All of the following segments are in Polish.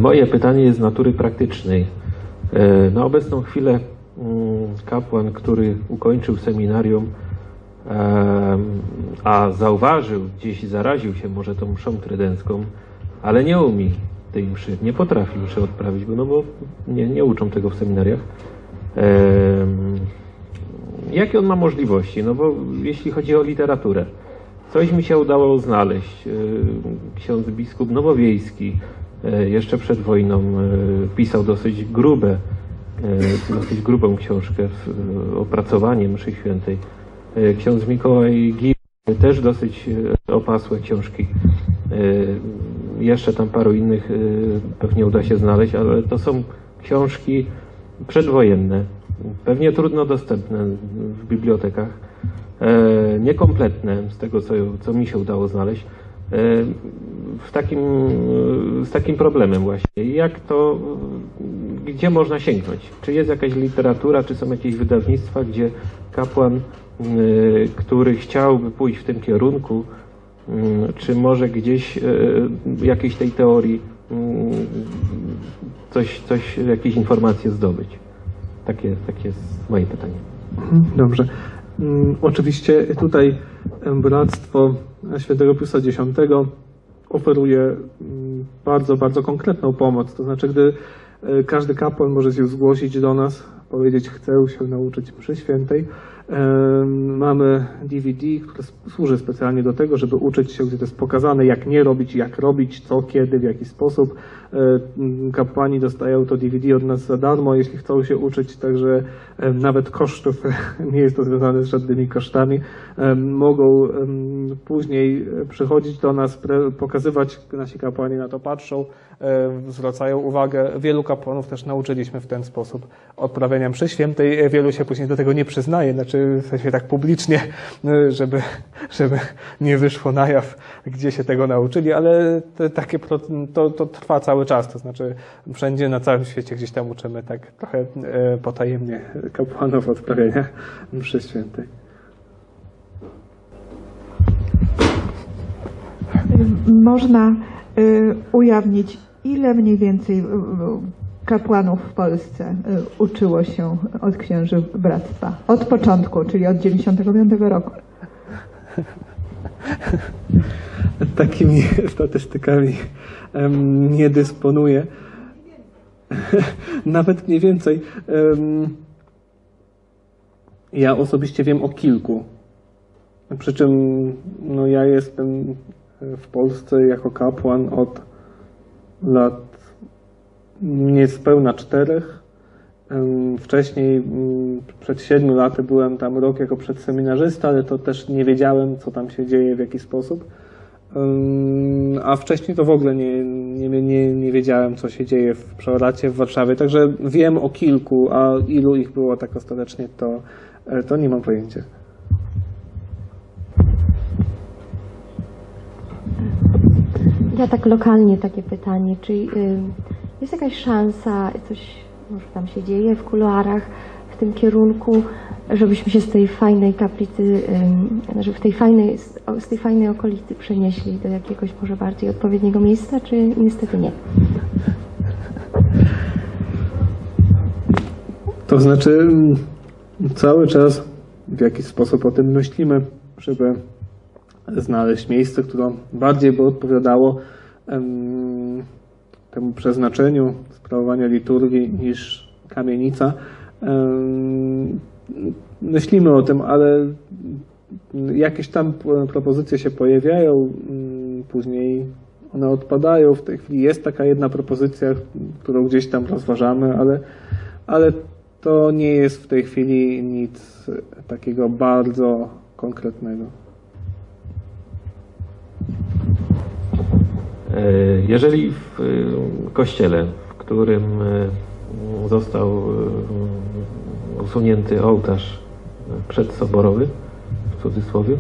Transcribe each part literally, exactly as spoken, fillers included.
Moje pytanie jest z natury praktycznej. Na obecną chwilę kapłan, który ukończył seminarium, a zauważył, gdzieś zaraził się może tą mszą trydencką, ale nie umie tej mszy, nie potrafi mszy odprawić, no bo nie, nie uczą tego w seminariach. Jakie on ma możliwości? No bo jeśli chodzi o literaturę, coś mi się udało znaleźć. Ksiądz biskup Nowowiejski jeszcze przed wojną pisał dosyć grube, dosyć grubą książkę, opracowanie mszy świętej. Ksiądz Mikołaj Gil też dosyć opasłe książki. Jeszcze tam paru innych pewnie uda się znaleźć, ale to są książki przedwojenne, pewnie trudno dostępne w bibliotekach, niekompletne z tego, co, co mi się udało znaleźć, w takim, z takim problemem właśnie. Jak to, gdzie można sięgnąć? Czy jest jakaś literatura, czy są jakieś wydawnictwa, gdzie kapłan, który chciałby pójść w tym kierunku, czy może gdzieś jakiejś tej teorii coś, coś, jakieś informacje zdobyć? Takie, takie jest moje pytanie. Dobrze. Oczywiście tutaj Bractwo Świętego Piusa Dziesiątego oferuje bardzo, bardzo konkretną pomoc. To znaczy, gdy każdy kapłan może się zgłosić do nas, powiedzieć, chcę się nauczyć mszy świętej. Mamy D V D, które służy specjalnie do tego, żeby uczyć się, gdzie to jest pokazane, jak nie robić, jak robić, co, kiedy, w jaki sposób. Kapłani dostają to D V D od nas za darmo, jeśli chcą się uczyć, także nawet kosztów, nie jest to związane z żadnymi kosztami, mogą później przychodzić do nas, pokazywać, nasi kapłani na to patrzą, zwracają uwagę. Wielu kapłanów też nauczyliśmy w ten sposób odprawiania mszy świętej. Wielu się później do tego nie przyznaje, znaczy w sensie tak publicznie, żeby, żeby nie wyszło na jaw, gdzie się tego nauczyli, ale to, takie, to, to trwa cały czas, to znaczy wszędzie na całym świecie gdzieś tam uczymy tak trochę potajemnie kapłanów odprawiania mszy świętej. Można ujawnić, ile mniej więcej kapłanów w Polsce uczyło się od księży bractwa? Od początku, czyli od dziewięćdziesiątego piątego roku. Takimi statystykami nie dysponuję. Nawet mniej więcej. Ja osobiście wiem o kilku. Przy czym no, ja jestem w Polsce jako kapłan od lat niespełna czterech. Wcześniej, przed siedmiu laty byłem tam rok jako przedseminarzysta, ale to też nie wiedziałem, co tam się dzieje, w jaki sposób. A wcześniej to w ogóle nie, nie, nie, nie wiedziałem, co się dzieje w przeoracie w Warszawie. Także wiem o kilku, a ilu ich było tak ostatecznie, to, to nie mam pojęcia. Ja tak lokalnie takie pytanie, czy jest jakaś szansa, coś może tam się dzieje w kuluarach w tym kierunku, żebyśmy się z tej fajnej kaplicy, że w tej fajnej, z tej fajnej okolicy przenieśli do jakiegoś może bardziej odpowiedniego miejsca, czy niestety nie? To znaczy cały czas w jakiś sposób o tym myślimy, żeby znaleźć miejsce, które bardziej by odpowiadało um, temu przeznaczeniu sprawowania liturgii niż kamienica. Um, myślimy o tym, ale jakieś tam propozycje się pojawiają, um, później one odpadają. W tej chwili jest taka jedna propozycja, którą gdzieś tam rozważamy, ale, ale to nie jest w tej chwili nic takiego bardzo konkretnego. Jeżeli w kościele, w którym został usunięty ołtarz przedsoborowy, w cudzysłowie,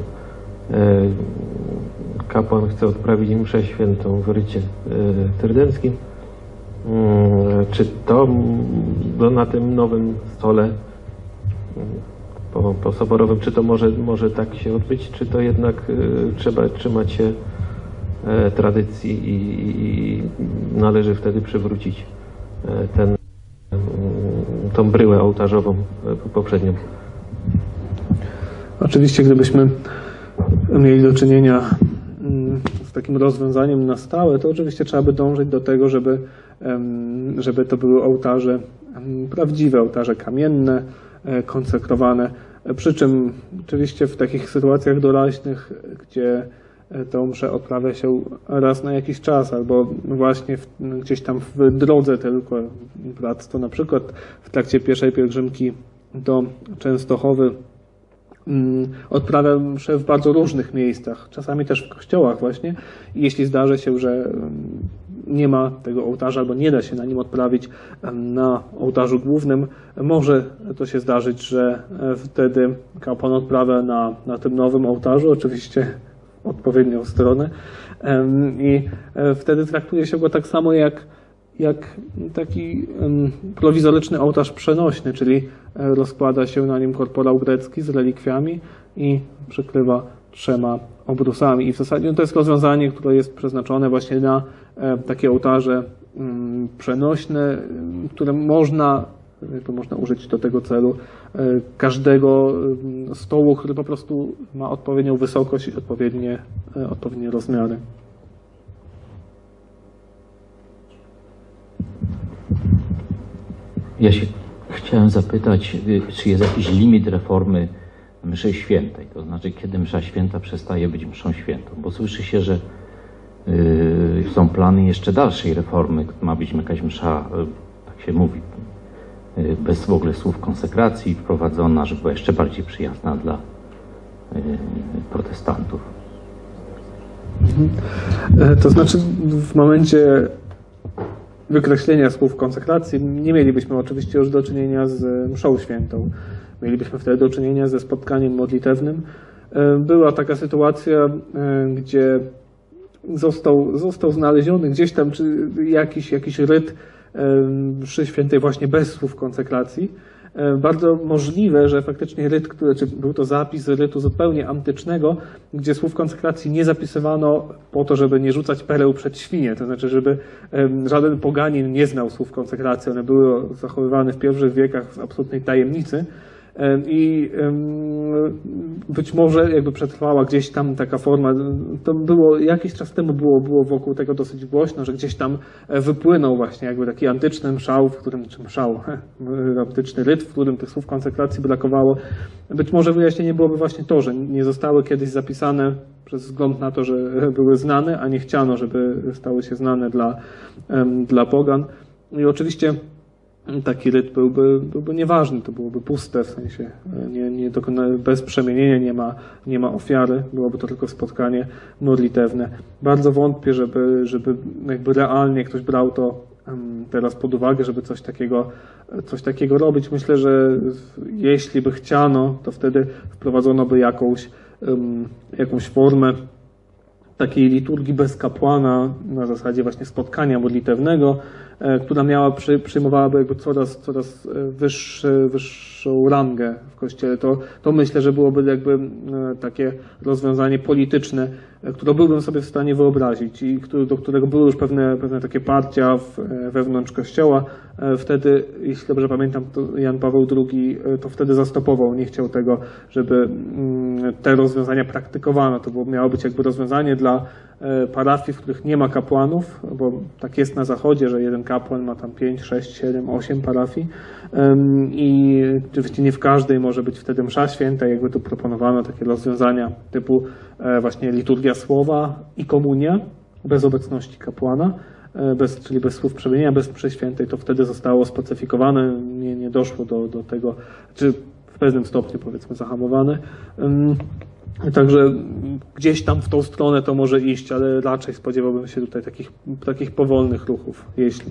kapłan chce odprawić mszę świętą w rycie trydenckim, czy to no, na tym nowym stole po, po soborowym, czy to może, może tak się odbyć, czy to jednak trzeba trzymać się e, tradycji i, i należy wtedy przywrócić e, ten, m, tą bryłę ołtarzową e, poprzednią. Oczywiście, gdybyśmy mieli do czynienia z takim rozwiązaniem na stałe, to oczywiście trzeba by dążyć do tego, żeby, żeby to były ołtarze prawdziwe, ołtarze kamienne, konsekrowane. Przy czym oczywiście w takich sytuacjach doraźnych, gdzie tą mszę odprawia się raz na jakiś czas, albo właśnie w, gdzieś tam w drodze tylko bractwo, na przykład w trakcie pierwszej pielgrzymki do Częstochowy odprawia mszę w bardzo różnych miejscach, czasami też w kościołach właśnie. I jeśli zdarzy się, że nie ma tego ołtarza albo nie da się na nim odprawić na ołtarzu głównym, może to się zdarzyć, że wtedy kapłan odprawia na, na tym nowym ołtarzu, oczywiście w odpowiednią stronę, i wtedy traktuje się go tak samo jak jak taki prowizoryczny ołtarz przenośny, czyli rozkłada się na nim korporał grecki z relikwiami i przykrywa trzema obrusami. I w zasadzie no to jest rozwiązanie, które jest przeznaczone właśnie na takie ołtarze przenośne, które można, to można użyć do tego celu każdego stołu, który po prostu ma odpowiednią wysokość i odpowiednie, odpowiednie rozmiary. Ja się chciałem zapytać, czy jest jakiś limit reformy mszy świętej, to znaczy kiedy msza święta przestaje być mszą świętą, bo słyszy się, że yy, są plany jeszcze dalszej reformy, ma być jakaś msza, yy, tak się mówi, yy, bez w ogóle słów konsekracji wprowadzona, żeby była jeszcze bardziej przyjazna dla yy, protestantów. Mhm. To znaczy w momencie wykreślenia słów konsekracji nie mielibyśmy oczywiście już do czynienia z mszą świętą. Mielibyśmy wtedy do czynienia ze spotkaniem modlitewnym. Była taka sytuacja, gdzie został, został znaleziony gdzieś tam czy jakiś, jakiś ryt mszy świętej właśnie bez słów konsekracji. Bardzo możliwe, że faktycznie ryt, który, czy był to zapis rytu zupełnie antycznego, gdzie słów konsekracji nie zapisywano po to, żeby nie rzucać pereł przed świnie, to znaczy, żeby żaden poganin nie znał słów konsekracji. One były zachowywane w pierwszych wiekach w absolutnej tajemnicy. I być może jakby przetrwała gdzieś tam taka forma, to było jakiś czas temu było, było wokół tego dosyć głośno, że gdzieś tam wypłynął właśnie jakby taki antyczny mszał, w którym, czy mszał, antyczny ryt, w którym tych słów konsekracji brakowało. Być może wyjaśnienie byłoby właśnie to, że nie zostały kiedyś zapisane przez wzgląd na to, że były znane, a nie chciano, żeby stały się znane dla, dla pogan. I oczywiście taki ryt byłby, byłby nieważny, to byłoby puste, w sensie nie, nie dokona, bez przemienienia, nie ma, nie ma ofiary, byłoby to tylko spotkanie modlitewne. Bardzo wątpię, żeby, żeby jakby realnie ktoś brał to teraz pod uwagę, żeby coś takiego, coś takiego robić. Myślę, że jeśli by chciano, to wtedy wprowadzono by jakąś, jakąś formę takiej liturgii bez kapłana, na zasadzie właśnie spotkania modlitewnego, która miała, przy, przyjmowałaby jakby coraz, coraz wyższy, wyższą rangę w Kościele. To, to myślę, że byłoby jakby takie rozwiązanie polityczne, które byłbym sobie w stanie wyobrazić i który, do którego były już pewne, pewne takie partia w, wewnątrz Kościoła. Wtedy, jeśli dobrze pamiętam, to Jan Paweł drugi to wtedy zastopował, nie chciał tego, żeby te rozwiązania praktykowano. To było, miało być jakby rozwiązanie dla parafii, w których nie ma kapłanów, bo tak jest na zachodzie, że jeden kapłan ma tam pięć, sześć, siedem, osiem parafii i oczywiście nie w każdej może być wtedy msza święta, jakby tu proponowano takie rozwiązania typu właśnie liturgia słowa i komunia bez obecności kapłana, bez, czyli bez słów przemienienia, bez mszy świętej, to wtedy zostało specyfikowane, nie, nie doszło do, do tego, czy w pewnym stopniu powiedzmy zahamowane. Także gdzieś tam w tą stronę to może iść, ale raczej spodziewałbym się tutaj takich, takich powolnych ruchów, jeśli.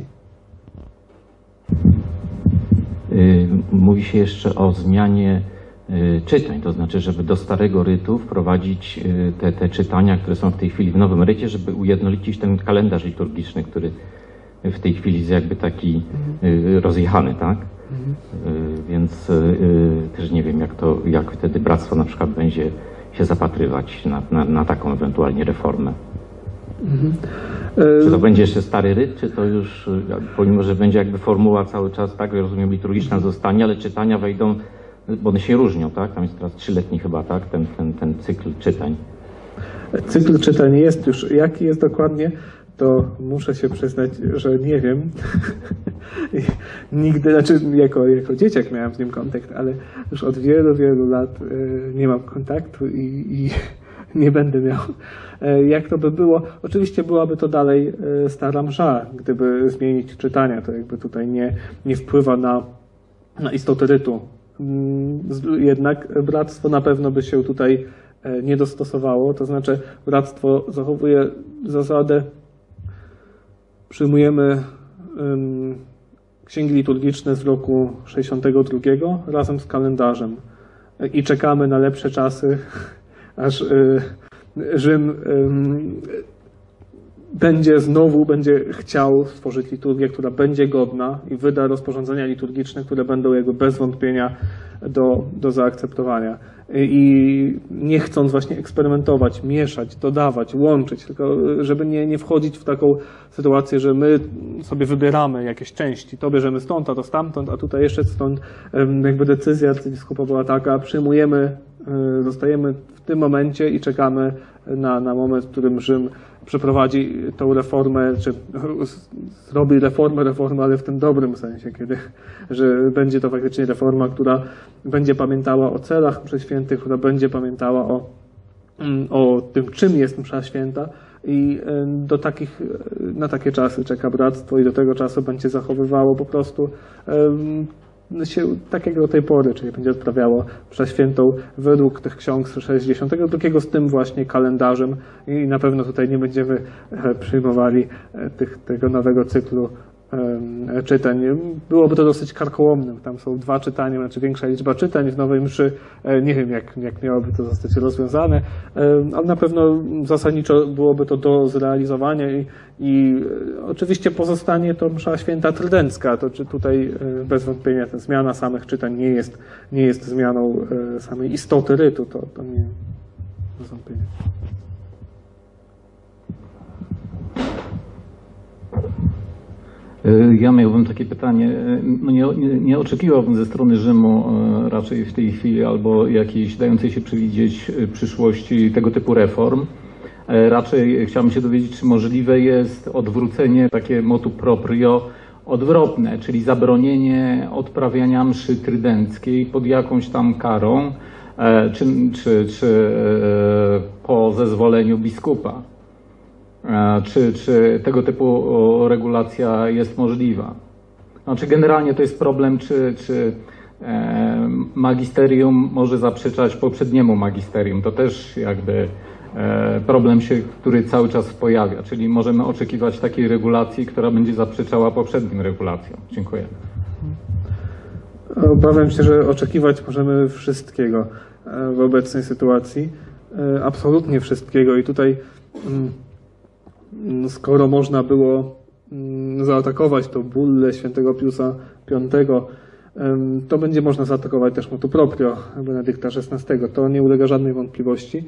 Mówi się jeszcze o zmianie czytań, to znaczy, żeby do starego rytu wprowadzić te, te czytania, które są w tej chwili w nowym rycie, żeby ujednolicić ten kalendarz liturgiczny, który w tej chwili jest jakby taki rozjechany, tak? Mhm. Więc też nie wiem, jak to, jak wtedy bractwo na przykład będzie się zapatrywać na, na, na taką ewentualnie reformę. Mhm. Czy to będzie jeszcze stary ryt, czy to już, pomimo że będzie jakby formuła cały czas, tak, rozumiem, liturgiczna zostanie, ale czytania wejdą, bo one się różnią, tak? Tam jest teraz trzyletni chyba, tak? Ten, ten, ten cykl czytań. Cykl czytań jest już, jaki jest dokładnie, to muszę się przyznać, że nie wiem. Nigdy, znaczy jako, jako dzieciak miałem z nim kontakt, ale już od wielu, wielu lat nie mam kontaktu i, i nie będę miał. Jak to by było? Oczywiście byłaby to dalej stara msza, gdyby zmienić czytania. To jakby tutaj nie, nie wpływa na, na istotę rytu. Jednak bractwo na pewno by się tutaj nie dostosowało. To znaczy bractwo zachowuje zasadę, przyjmujemy um, księgi liturgiczne z roku sześćdziesiątego drugiego razem z kalendarzem i czekamy na lepsze czasy, aż y, Rzym y, będzie znowu będzie chciał stworzyć liturgię, która będzie godna i wyda rozporządzenia liturgiczne, które będą jakby bez wątpienia do, do zaakceptowania. I nie chcąc właśnie eksperymentować, mieszać, dodawać, łączyć, tylko żeby nie, nie wchodzić w taką sytuację, że my sobie wybieramy jakieś części, to bierzemy stąd, a to stamtąd, a tutaj jeszcze stąd. Jakby decyzja arcybiskupa była taka, przyjmujemy, zostajemy w tym momencie i czekamy na, na moment, w którym Rzym przeprowadzi tą reformę, czy zrobi reformę, reformę, ale w tym dobrym sensie, kiedy, że będzie to faktycznie reforma, która będzie pamiętała o celach mszy świętych, która będzie pamiętała o, o tym, czym jest msza święta i do takich, na takie czasy czeka bractwo i do tego czasu będzie zachowywało po prostu się tak jak do tej pory, czyli będzie odprawiało mszę świętą według tych ksiąg z sześćdziesiątego drugiego z tym właśnie kalendarzem i na pewno tutaj nie będziemy przyjmowali tych, tego nowego cyklu czytań. Byłoby to dosyć karkołomnym. Tam są dwa czytania, znaczy większa liczba czytań w nowej mszy. Nie wiem, jak, jak miałoby to zostać rozwiązane, ale na pewno zasadniczo byłoby to do zrealizowania i, i oczywiście pozostanie to msza święta trydencka. To czy tutaj bez wątpienia ta zmiana samych czytań nie jest, nie jest zmianą samej istoty rytu. To, to nie bez wątpienia. Ja miałbym takie pytanie, no nie, nie, nie oczekiwałbym ze strony Rzymu raczej w tej chwili albo jakiejś dającej się przewidzieć przyszłości tego typu reform. Raczej chciałbym się dowiedzieć, czy możliwe jest odwrócenie, takie motu proprio odwrotne, czyli zabronienie odprawiania mszy trydenckiej pod jakąś tam karą, czy, czy, czy po zezwoleniu biskupa. Czy, czy tego typu regulacja jest możliwa? Znaczy generalnie to jest problem, czy, czy magisterium może zaprzeczać poprzedniemu magisterium. To też jakby problem się, który cały czas pojawia, czyli możemy oczekiwać takiej regulacji, która będzie zaprzeczała poprzednim regulacjom. Dziękuję. Obawiam się, że oczekiwać możemy wszystkiego w obecnej sytuacji. Absolutnie wszystkiego i tutaj skoro można było zaatakować to bullę świętego Piusa piątego, to będzie można zaatakować też motu proprio Benedykta szesnastego. To nie ulega żadnej wątpliwości.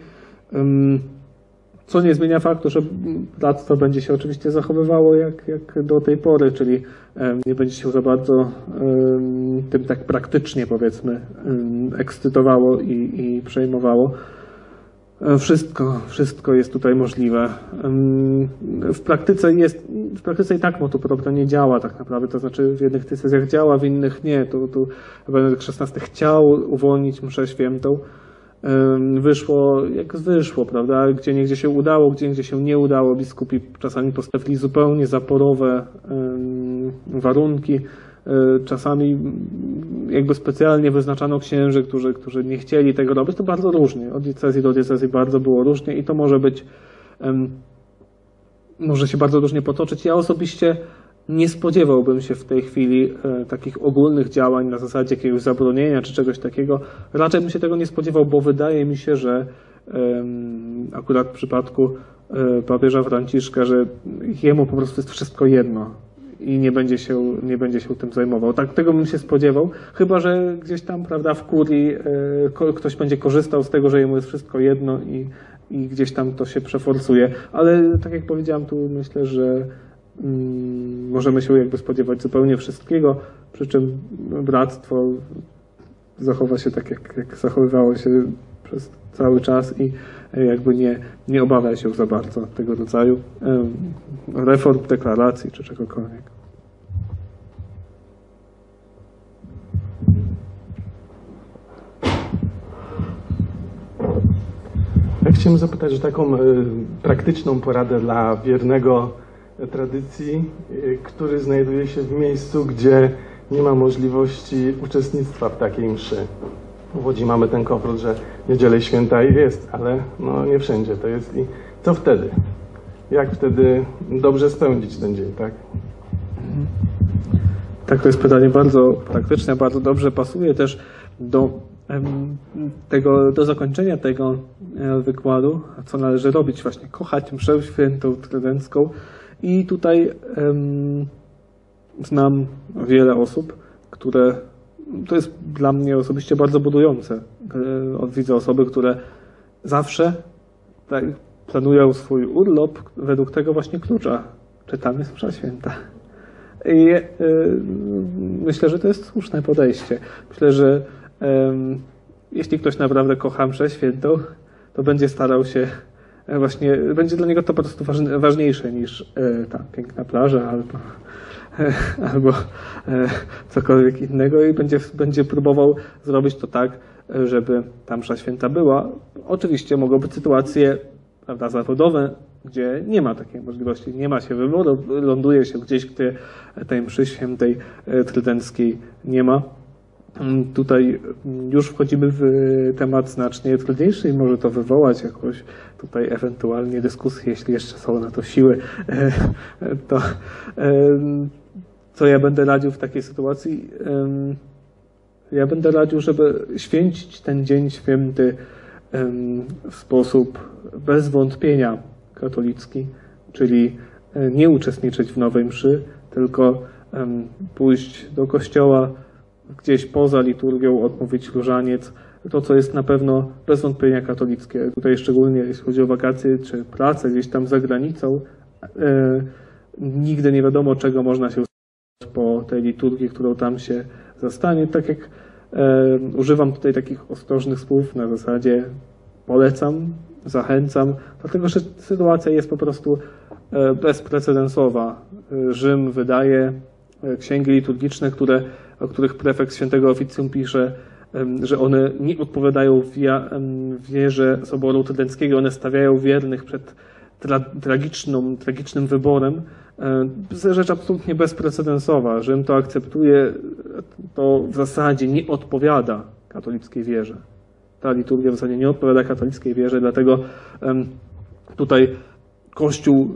Co nie zmienia faktu, że bractwo będzie się oczywiście zachowywało jak, jak do tej pory, czyli nie będzie się za bardzo tym tak praktycznie, powiedzmy, ekscytowało i, i przejmowało. Wszystko, wszystko jest tutaj możliwe. W praktyce jest, w praktyce i tak motu proprio nie działa tak naprawdę, to znaczy w jednych decyzjach działa, w innych nie. Tu, tu Benedykt szesnasty chciał uwolnić mszę świętą. Wyszło jak wyszło, prawda? Gdzie niegdzie się udało, gdzie niegdzie się nie udało. Biskupi czasami postawili zupełnie zaporowe warunki. Czasami jakby specjalnie wyznaczano księży, którzy, którzy nie chcieli tego robić. To bardzo różnie. Od diecezji do diecezji bardzo było różnie i to może być, może się bardzo różnie potoczyć. Ja osobiście nie spodziewałbym się w tej chwili takich ogólnych działań na zasadzie jakiegoś zabronienia czy czegoś takiego. Raczej bym się tego nie spodziewał, bo wydaje mi się, że akurat w przypadku papieża Franciszka, że jemu po prostu jest wszystko jedno. i nie będzie się, nie będzie się tym zajmował. Tak, tego bym się spodziewał, chyba że gdzieś tam, prawda, w kurii e, ktoś będzie korzystał z tego, że jemu jest wszystko jedno i, i gdzieś tam to się przeforsuje. Ale tak jak powiedziałam, tu myślę, że mm, możemy się jakby spodziewać zupełnie wszystkiego, przy czym bractwo zachowa się tak, jak, jak zachowywało się przez cały czas i jakby nie, nie obawia się za bardzo tego rodzaju um, reform, deklaracji czy czegokolwiek. Ja chciałem zapytać o taką y, praktyczną poradę dla wiernego tradycji, y, który znajduje się w miejscu, gdzie nie ma możliwości uczestnictwa w takiej mszy. W Łodzi mamy ten komfort, że niedzielę święta jest, ale no nie wszędzie to jest. I co wtedy? Jak wtedy dobrze spędzić ten dzień, tak? Tak, to jest pytanie bardzo praktyczne, bardzo dobrze pasuje też do tego, do zakończenia tego wykładu, co należy robić, właśnie kochać mszę świętą trydencką. I tutaj um, znam wiele osób, które, to jest dla mnie osobiście bardzo budujące. Widzę osoby, które zawsze tak, planują swój urlop według tego właśnie klucza. Czytamy msza święta. I y, myślę, że to jest słuszne podejście. Myślę, że y, jeśli ktoś naprawdę kocha mszę świętą, to będzie starał się właśnie, będzie dla niego to po prostu ważne, ważniejsze niż y, ta piękna plaża albo albo cokolwiek innego i będzie, będzie próbował zrobić to tak, żeby ta msza święta była. Oczywiście mogą być sytuacje, prawda, zawodowe, gdzie nie ma takiej możliwości, nie ma się wyboru, ląduje się gdzieś, gdzie tej mszy świętej trydenckiej nie ma. Tutaj już wchodzimy w temat znacznie trudniejszy i może to wywołać jakąś tutaj ewentualnie dyskusję, jeśli jeszcze są na to siły, to co ja będę radził w takiej sytuacji? Ja będę radził, żeby święcić ten dzień święty w sposób bez wątpienia katolicki, czyli nie uczestniczyć w nowej mszy, tylko pójść do kościoła, gdzieś poza liturgią, odmówić różaniec, to co jest na pewno bez wątpienia katolickie. Tutaj szczególnie jeśli chodzi o wakacje czy pracę gdzieś tam za granicą, nigdy nie wiadomo, czego można się po tej liturgii, którą tam się zastanie. Tak jak e, używam tutaj takich ostrożnych słów na zasadzie polecam, zachęcam, dlatego że sytuacja jest po prostu e, bezprecedensowa. Rzym wydaje księgi liturgiczne, które, o których prefekt Świętego Oficjum pisze, e, że one nie odpowiadają wia, e, wierze Soboru Trydenckiego, one stawiają wiernych przed tra, tragiczną, tragicznym wyborem. Rzecz absolutnie bezprecedensowa. Rzym to akceptuje, to w zasadzie nie odpowiada katolickiej wierze. Ta liturgia w zasadzie nie odpowiada katolickiej wierze, dlatego tutaj Kościół,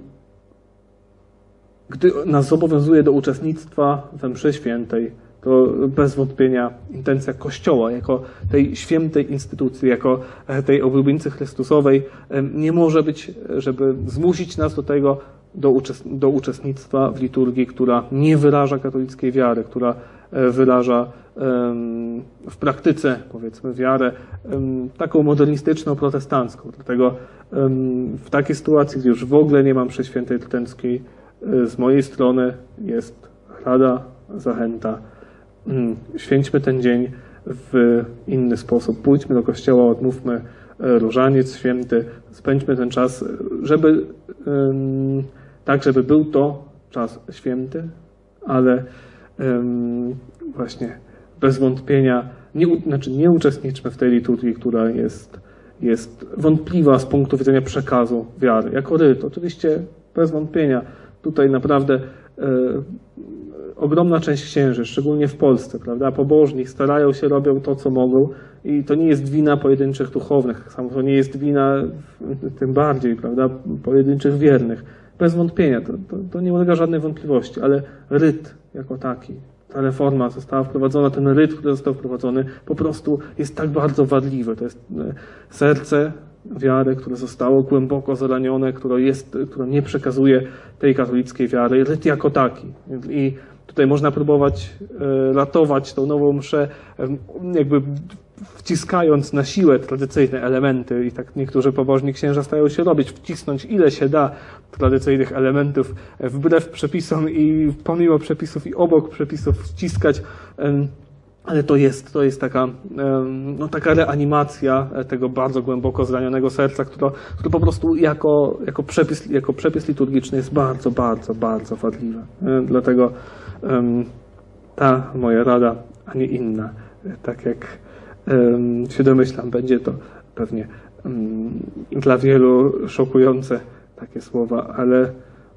gdy nas zobowiązuje do uczestnictwa we mszy świętej, to bez wątpienia intencja Kościoła jako tej świętej instytucji, jako tej oblubieńcy Chrystusowej nie może być, żeby zmusić nas do tego, Do, uczest do uczestnictwa w liturgii, która nie wyraża katolickiej wiary, która wyraża um, w praktyce, powiedzmy, wiarę um, taką modernistyczną, protestancką. Dlatego um, w takiej sytuacji, gdzie już w ogóle nie mam mszy świętej trydenckiej, z mojej strony jest rada, zachęta. Um, święćmy ten dzień w inny sposób. Pójdźmy do kościoła, odmówmy różaniec święty, spędźmy ten czas, żeby um, tak, żeby był to czas święty, ale um, właśnie bez wątpienia nie, znaczy nie uczestniczmy w tej liturgii, która jest, jest wątpliwa z punktu widzenia przekazu wiary. Jako ryt, oczywiście bez wątpienia. Tutaj naprawdę e, ogromna część księży, szczególnie w Polsce, prawda, pobożni, starają się, robią to, co mogą i to nie jest wina pojedynczych duchownych, samo to nie jest wina tym bardziej, prawda, pojedynczych wiernych. Bez wątpienia, to, to, to nie ulega żadnej wątpliwości, ale ryt jako taki, ta reforma została wprowadzona, ten ryt, który został wprowadzony, po prostu jest tak bardzo wadliwy. To jest serce wiarę, które zostało głęboko zranione, które, jest, które nie przekazuje tej katolickiej wiary, ryt jako taki. I tutaj można próbować ratować tą nową mszę, jakby wciskając na siłę tradycyjne elementy i tak niektórzy pobożni księża starają się robić, wcisnąć ile się da tradycyjnych elementów wbrew przepisom i pomimo przepisów i obok przepisów wciskać. Ale to jest, to jest taka, no, taka reanimacja tego bardzo głęboko zranionego serca, które, które po prostu jako, jako, przepis, jako przepis liturgiczny jest bardzo, bardzo, bardzo wadliwe. Dlatego ta moja rada, a nie inna, tak jak się domyślam, będzie to pewnie dla wielu szokujące takie słowa, ale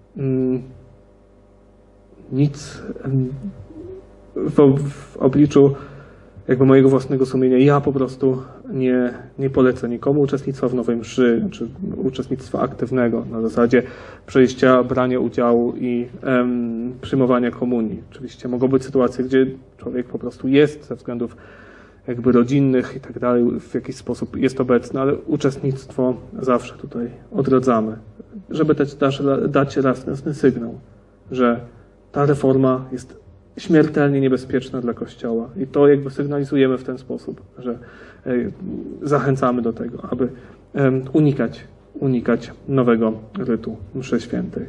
nic w, w obliczu jakby mojego własnego sumienia ja po prostu nie, nie polecę nikomu uczestnictwa w nowej mszy, czy uczestnictwa aktywnego na zasadzie przejścia, brania udziału i em, przyjmowania komunii. Oczywiście mogą być sytuacje, gdzie człowiek po prostu jest ze względów jakby rodzinnych i tak dalej, w jakiś sposób jest obecny, ale uczestnictwo zawsze tutaj odradzamy, żeby dać, dać raz jasny sygnał, że ta reforma jest śmiertelnie niebezpieczna dla Kościoła i to jakby sygnalizujemy w ten sposób, że zachęcamy do tego, aby unikać, unikać nowego rytu mszy świętej.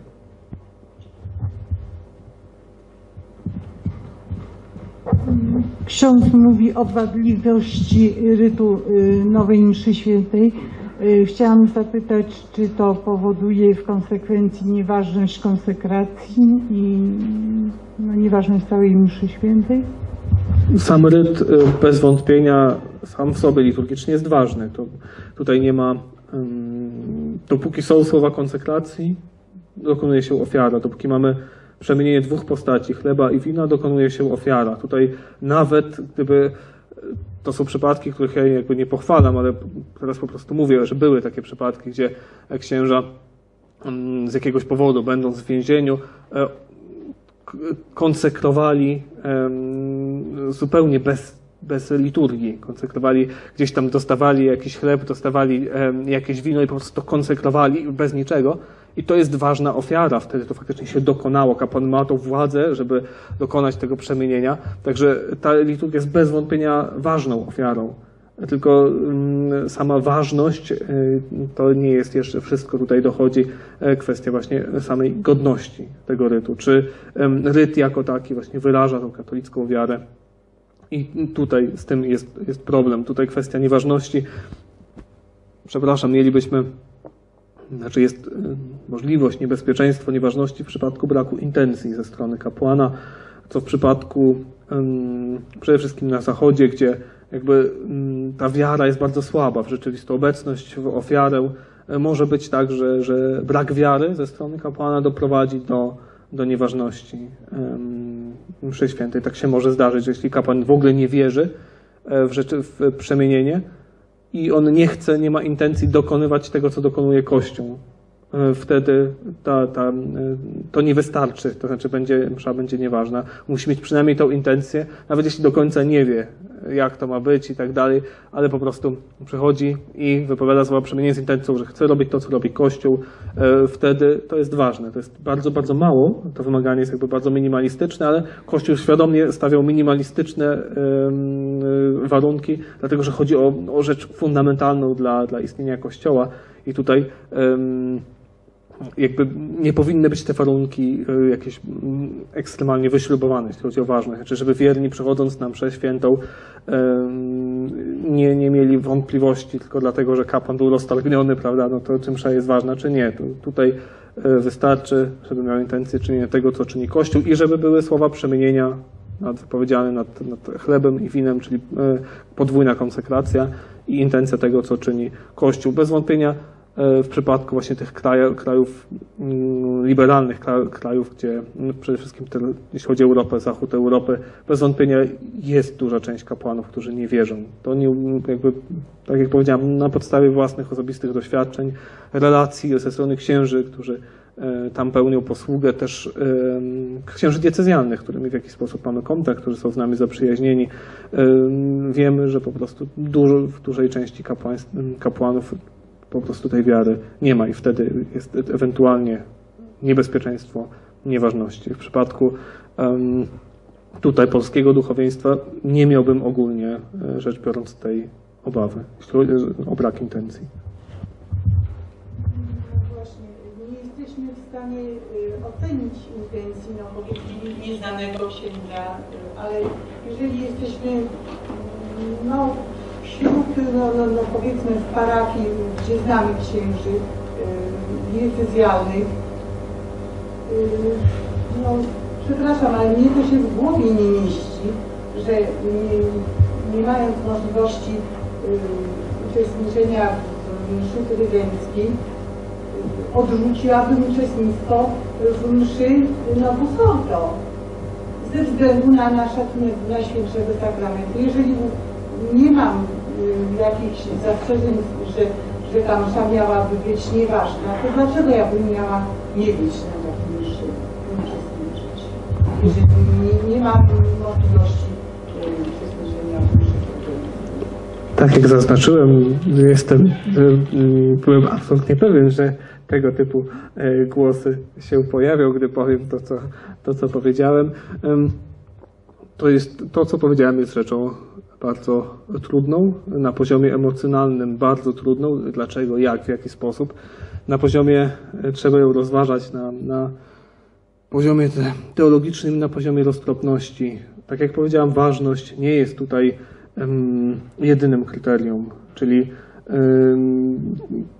Ksiądz mówi o wadliwości rytu nowej mszy świętej. Chciałam zapytać, czy to powoduje w konsekwencji nieważność konsekracji i no, nieważność całej mszy świętej? Sam ryt bez wątpienia sam w sobie liturgicznie jest ważny. To tutaj nie ma, dopóki są słowa konsekracji, dokonuje się ofiara. Dopóki mamy przemienienie dwóch postaci, chleba i wina, dokonuje się ofiara. Tutaj nawet gdyby to są przypadki, których ja jakby nie pochwalam, ale teraz po prostu mówię, że były takie przypadki, gdzie księża z jakiegoś powodu, będąc w więzieniu, konsekrowali zupełnie bez, bez liturgii. Konsekrowali, gdzieś tam dostawali jakiś chleb, dostawali jakieś wino i po prostu to konsekrowali bez niczego. I to jest ważna ofiara, wtedy to faktycznie się dokonało. Kapłan ma tą władzę, żeby dokonać tego przemienienia. Także ta liturgia jest bez wątpienia ważną ofiarą. Tylko sama ważność to nie jest jeszcze wszystko. Tutaj dochodzi kwestia właśnie samej godności tego rytu. Czy ryt jako taki właśnie wyraża tą katolicką wiarę. I tutaj z tym jest, jest problem. Tutaj kwestia nieważności. Przepraszam, mielibyśmy Znaczy jest możliwość, niebezpieczeństwo nieważności w przypadku braku intencji ze strony kapłana, co w przypadku przede wszystkim na Zachodzie, gdzie jakby ta wiara jest bardzo słaba w rzeczywistą obecność, w ofiarę, może być tak, że, że brak wiary ze strony kapłana doprowadzi do, do nieważności mszy świętej. Tak się może zdarzyć, jeśli kapłan w ogóle nie wierzy w, rzeczy, w przemienienie, i on nie chce, nie ma intencji dokonywać tego, co dokonuje Kościół. Wtedy ta, ta, to nie wystarczy, to znaczy będzie, msza będzie nieważna. Musi mieć przynajmniej tą intencję, nawet jeśli do końca nie wie, jak to ma być i tak dalej, ale po prostu przychodzi i wypowiada słowa przemienienie z intencją, że chce robić to, co robi Kościół. Wtedy to jest ważne. To jest bardzo, bardzo mało. To wymaganie jest jakby bardzo minimalistyczne, ale Kościół świadomie stawiał minimalistyczne warunki, dlatego że chodzi o, o rzecz fundamentalną dla, dla istnienia Kościoła. I tutaj jakby nie powinny być te warunki jakieś ekstremalnie wyśrubowane, jeśli chodzi o ważność. Znaczy, żeby wierni przechodząc na mszę świętą nie, nie mieli wątpliwości tylko dlatego, że kapłan był roztargniony, prawda, no to czy msza jest ważna, czy nie. To tutaj wystarczy, żeby miał intencję czynienia tego, co czyni Kościół i żeby były słowa przemienienia nad, powiedziane nad, nad chlebem i winem, czyli podwójna konsekracja i intencja tego, co czyni Kościół. Bez wątpienia w przypadku właśnie tych krajów, krajów liberalnych, krajów, gdzie przede wszystkim jeśli chodzi o Europę, Zachód Europy, bez wątpienia jest duża część kapłanów, którzy nie wierzą. To nie, jakby, tak jak powiedziałem, na podstawie własnych osobistych doświadczeń, relacji ze strony księży, którzy tam pełnią posługę, też księży diecezjalnych, którymi w jakiś sposób mamy kontakt, którzy są z nami zaprzyjaźnieni. Wiemy, że po prostu dużo, w dużej części kapłaństw, kapłanów po prostu tej wiary nie ma i wtedy jest ewentualnie niebezpieczeństwo nieważności. W przypadku um, tutaj polskiego duchowieństwa nie miałbym ogólnie rzecz biorąc tej obawy, jeśli chodzi o brak intencji. No właśnie, nie jesteśmy w stanie ocenić intencji, no powiedzmy nieznanego księdza, ale jeżeli jesteśmy no, wśród, no, no, no powiedzmy w parafii, gdzie znamy księży diecezjalnych, no przepraszam, ale mnie to się w głowie nie mieści, że nie, nie mając możliwości uczestniczenia w mszy trydenckiej, odrzuciłabym uczestnictwo w mszy no busorto ze względu na, na szacunek dla Świętego Sakramentu. Jeżeli nie mam y, jakichś zastrzeżeń, że, że ta msza miałaby być nieważna, to dlaczego ja bym miała nie być na takiej mszy, uczestniczyć? Jeżeli nie, nie mam możliwości y, uczestniczenia w mszy trydenckiej. Tak jak zaznaczyłem, jestem, byłem absolutnie pewien, że tego typu głosy się pojawią, gdy powiem to, co, to, co powiedziałem. To jest, to, co powiedziałem, jest rzeczą bardzo trudną, na poziomie emocjonalnym bardzo trudną. Dlaczego, jak, w jaki sposób? Na poziomie, trzeba ją rozważać na, na poziomie teologicznym, na poziomie roztropności. Tak jak powiedziałem, ważność nie jest tutaj um, jedynym kryterium, czyli um,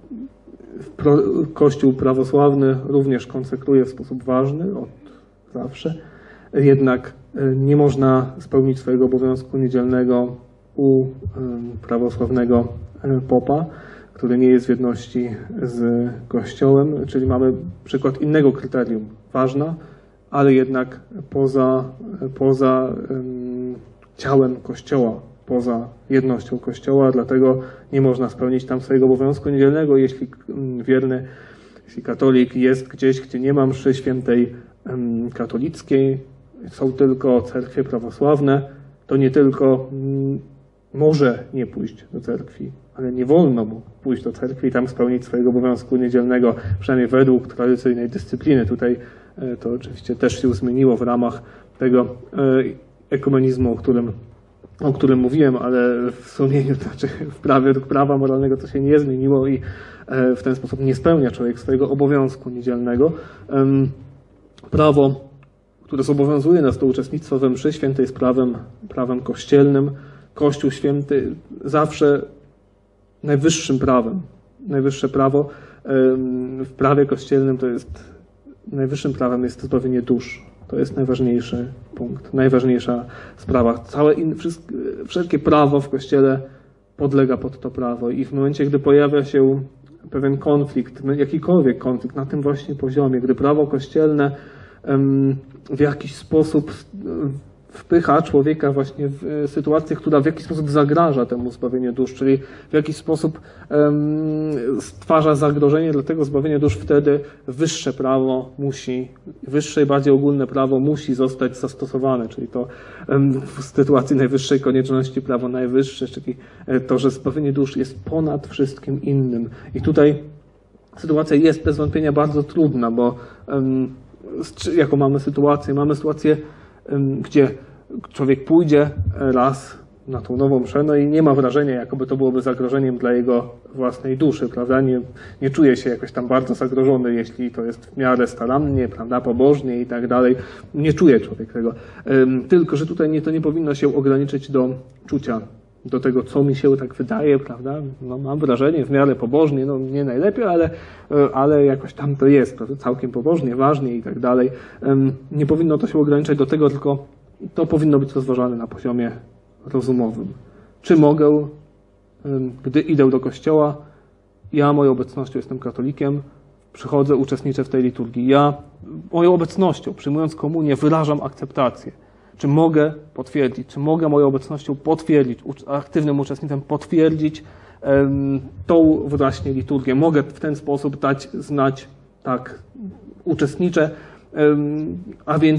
Kościół prawosławny również konsekruje w sposób ważny od zawsze, jednak nie można spełnić swojego obowiązku niedzielnego u prawosławnego popa, który nie jest w jedności z Kościołem, czyli mamy przykład innego kryterium, ważna, ale jednak poza, poza ciałem Kościoła, poza jednością Kościoła, dlatego nie można spełnić tam swojego obowiązku niedzielnego, jeśli wierny, jeśli katolik jest gdzieś, gdzie nie ma mszy świętej katolickiej, są tylko cerkwie prawosławne, to nie tylko może nie pójść do cerkwi, ale nie wolno mu pójść do cerkwi i tam spełnić swojego obowiązku niedzielnego, przynajmniej według tradycyjnej dyscypliny. Tutaj to oczywiście też się zmieniło w ramach tego ekumenizmu, o którym o którym mówiłem, ale w sumieniu, to znaczy w prawie prawa moralnego to się nie zmieniło i w ten sposób nie spełnia człowiek swojego obowiązku niedzielnego. Prawo, które zobowiązuje nas do uczestnictwa we mszy świętej, jest prawem, prawem kościelnym. Kościół święty zawsze najwyższym prawem, najwyższe prawo w prawie kościelnym to jest, najwyższym prawem jest zbawienie dusz. To jest najważniejszy punkt, najważniejsza sprawa. Całe in, wszystkie, wszelkie prawo w Kościele podlega pod to prawo i w momencie, gdy pojawia się pewien konflikt, jakikolwiek konflikt na tym właśnie poziomie, gdy prawo kościelne um, w jakiś sposób wpycha człowieka właśnie w sytuację, która w jakiś sposób zagraża temu zbawieniu dusz, czyli w jakiś sposób um, stwarza zagrożenie dla tego zbawienia dusz, wtedy wyższe prawo musi, wyższe i bardziej ogólne prawo musi zostać zastosowane, czyli to um, w sytuacji najwyższej konieczności prawo najwyższe, czyli to, że zbawienie dusz jest ponad wszystkim innym. I tutaj sytuacja jest bez wątpienia bardzo trudna, bo um, jaką mamy sytuację? Mamy sytuację, gdzie człowiek pójdzie raz na tą nową mszę, no i nie ma wrażenia, jakoby to byłoby zagrożeniem dla jego własnej duszy, prawda? Nie, nie czuje się jakoś tam bardzo zagrożony, jeśli to jest w miarę starannie, prawda, pobożnie i tak dalej. Nie czuje człowiek tego. Tylko, że tutaj nie, to nie powinno się ograniczyć do czucia, do tego, co mi się tak wydaje, prawda? No, mam wrażenie, w miarę pobożnie, no nie najlepiej, ale, ale jakoś tam to jest, prawda? Całkiem pobożnie, ważnie i tak dalej. Nie powinno to się ograniczać do tego, tylko to powinno być rozważane na poziomie rozumowym. Czy mogę, gdy idę do kościoła, ja moją obecnością jestem katolikiem, przychodzę, uczestniczę w tej liturgii. Ja moją obecnością, przyjmując komunię, wyrażam akceptację. Czy mogę potwierdzić, czy mogę moją obecnością potwierdzić, aktywnym uczestnictwem potwierdzić um, tą właśnie liturgię. Mogę w ten sposób dać znać, tak, uczestniczę, um, a więc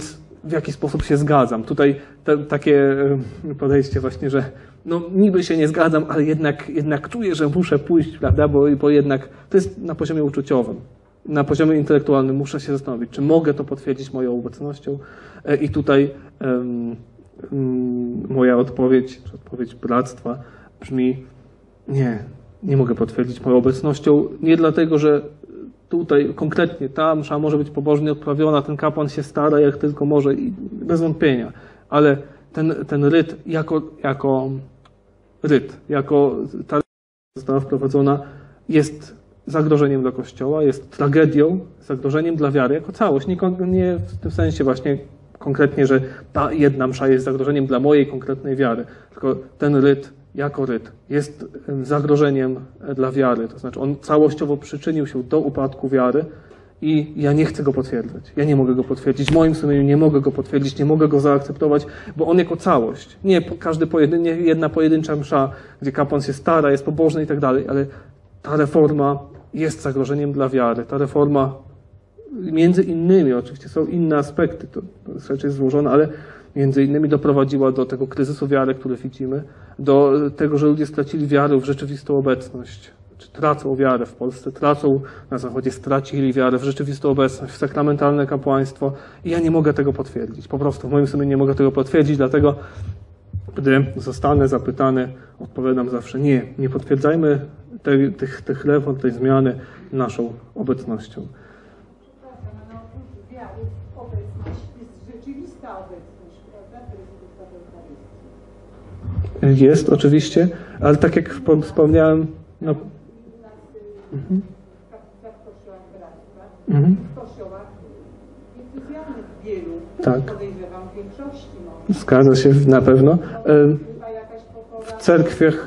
w jaki sposób się zgadzam. Tutaj te, takie podejście właśnie, że no niby się nie zgadzam, ale jednak, jednak czuję, że muszę pójść, prawda, bo, bo jednak to jest na poziomie uczuciowym. Na poziomie intelektualnym muszę się zastanowić, czy mogę to potwierdzić moją obecnością. I tutaj um, um, moja odpowiedź, czy odpowiedź bractwa brzmi: nie, nie mogę potwierdzić moją obecnością. Nie dlatego, że tutaj konkretnie ta msza może być pobożnie odprawiona, ten kapłan się stara jak tylko może i bez wątpienia, ale ten, ten ryt jako, jako ryt, jako ta została wprowadzona, jest zagrożeniem dla Kościoła, jest tragedią, zagrożeniem dla wiary jako całość. Nie, nie w tym sensie właśnie konkretnie, że ta jedna msza jest zagrożeniem dla mojej konkretnej wiary, tylko ten ryt jako ryt jest zagrożeniem dla wiary. To znaczy on całościowo przyczynił się do upadku wiary i ja nie chcę go potwierdzać. Ja nie mogę go potwierdzić. W moim sumieniu nie mogę go potwierdzić, nie mogę go zaakceptować, bo on jako całość, nie każdy pojedyn, nie jedna pojedyncza msza, gdzie kapłan się stara, jest pobożny i tak dalej, ale ta reforma jest zagrożeniem dla wiary. Ta reforma, między innymi, oczywiście są inne aspekty, to, to rzecz jest złożona, ale między innymi doprowadziła do tego kryzysu wiary, który widzimy, do tego, że ludzie stracili wiarę w rzeczywistą obecność, czy tracą wiarę w Polsce, tracą na Zachodzie, stracili wiarę w rzeczywistą obecność, w sakramentalne kapłaństwo i ja nie mogę tego potwierdzić. Po prostu w moim sumieniu nie mogę tego potwierdzić, dlatego gdy zostanę zapytany, odpowiadam zawsze: nie, nie potwierdzajmy tej, tych, tych reform, tej zmiany naszą obecnością. Jest oczywiście, ale tak jak wspomniałem, no... Mhm. Mhm. Tak. Zgadza się na pewno. W cerkwiach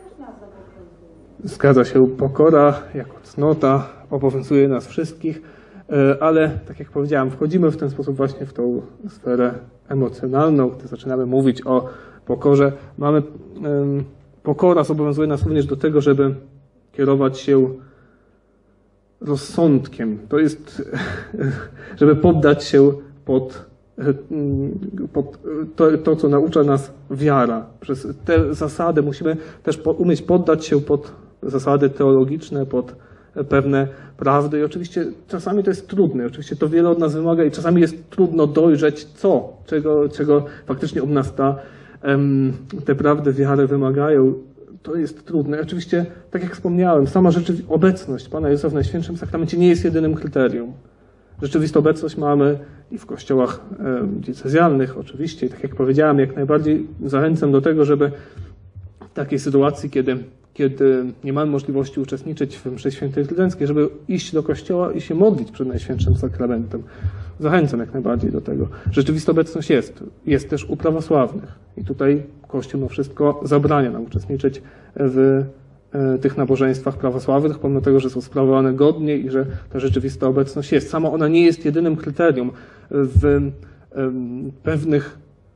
zgadza się, pokora jako cnota obowiązuje nas wszystkich, ale tak jak powiedziałem, wchodzimy w ten sposób właśnie w tą sferę emocjonalną, gdy zaczynamy mówić o pokorze. Mamy, pokora zobowiązuje nas również do tego, żeby kierować się rozsądkiem. To jest, żeby poddać się pod, pod to, to, co naucza nas wiara. Przez te zasady musimy też umieć poddać się pod zasady teologiczne, pod pewne prawdy i oczywiście czasami to jest trudne, oczywiście to wiele od nas wymaga i czasami jest trudno dojrzeć co, czego, czego faktycznie od nas ta, te prawdy wiary wymagają. To jest trudne. Oczywiście, tak jak wspomniałem, sama rzeczywistość, obecność Pana Jezusa w Najświętszym Sakramencie nie jest jedynym kryterium. Rzeczywistą obecność mamy i w kościołach diecezjalnych oczywiście. I tak jak powiedziałem, jak najbardziej zachęcam do tego, żeby w takiej sytuacji, kiedy, kiedy nie mamy możliwości uczestniczyć w mszy świętej trydenckiej, żeby iść do kościoła i się modlić przed Najświętszym Sakramentem. Zachęcam jak najbardziej do tego. Rzeczywista obecność jest. Jest też u prawosławnych. I tutaj Kościół no wszystko zabrania nam uczestniczyć w tych nabożeństwach prawosławnych, pomimo tego, że są sprawowane godnie i że ta rzeczywista obecność jest. Sama ona nie jest jedynym kryterium. W pewnych,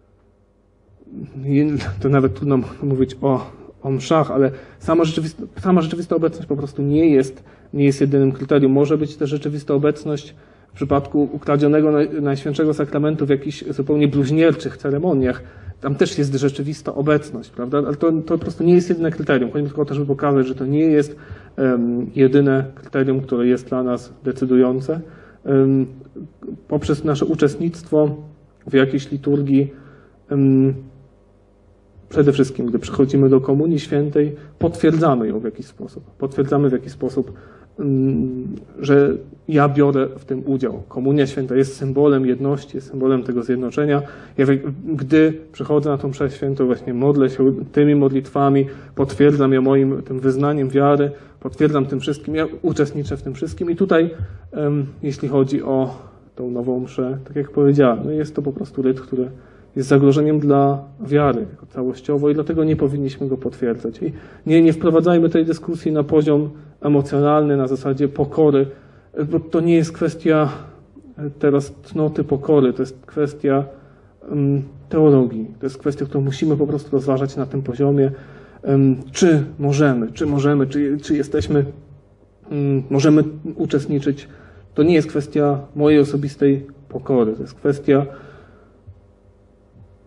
to nawet trudno mówić o, o mszach, ale sama rzeczywista, sama rzeczywista obecność po prostu nie jest, nie jest jedynym kryterium. Może być też rzeczywista obecność w przypadku ukradzionego Najświętszego Sakramentu w jakichś zupełnie bluźnierczych ceremoniach. Tam też jest rzeczywista obecność, prawda? Ale to, to po prostu nie jest jedyne kryterium. Chodzi tylko o to, żeby pokazać, że to nie jest um, jedyne kryterium, które jest dla nas decydujące. Um, poprzez nasze uczestnictwo w jakiejś liturgii, um, przede wszystkim, gdy przychodzimy do Komunii Świętej, potwierdzamy ją w jakiś sposób. Potwierdzamy w jakiś sposób, um, że ja biorę w tym udział. Komunia Święta jest symbolem jedności, jest symbolem tego zjednoczenia. Ja, gdy przychodzę na tą mszę świętą, właśnie modlę się tymi modlitwami, potwierdzam je moim tym wyznaniem wiary, potwierdzam tym wszystkim, ja uczestniczę w tym wszystkim i tutaj, um, jeśli chodzi o tą nową mszę, tak jak powiedziałem, no jest to po prostu ryt, który jest zagrożeniem dla wiary jako całościowo i dlatego nie powinniśmy go potwierdzać. I nie, nie wprowadzajmy tej dyskusji na poziom emocjonalny, na zasadzie pokory, bo to nie jest kwestia teraz cnoty pokory, to jest kwestia um, teologii. To jest kwestia, którą musimy po prostu rozważać na tym poziomie, um, czy możemy, czy możemy, czy, czy jesteśmy, um, możemy uczestniczyć. To nie jest kwestia mojej osobistej pokory, to jest kwestia